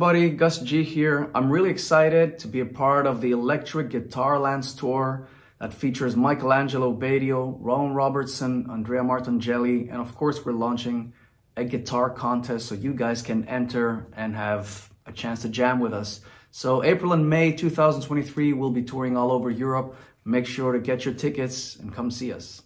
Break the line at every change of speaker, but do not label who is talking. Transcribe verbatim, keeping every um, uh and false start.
everybody, Gus G here. I'm really excited to be a part of the Electric GUITARLANDS tour that features Angelo, Batio, Rowan, Robertson, Andrea Martongelli, and of course we're launching a guitar contest so you guys can enter and have a chance to jam with us. So April and May two thousand twenty-three, we'll be touring all over Europe. Make sure to get your tickets and come see us.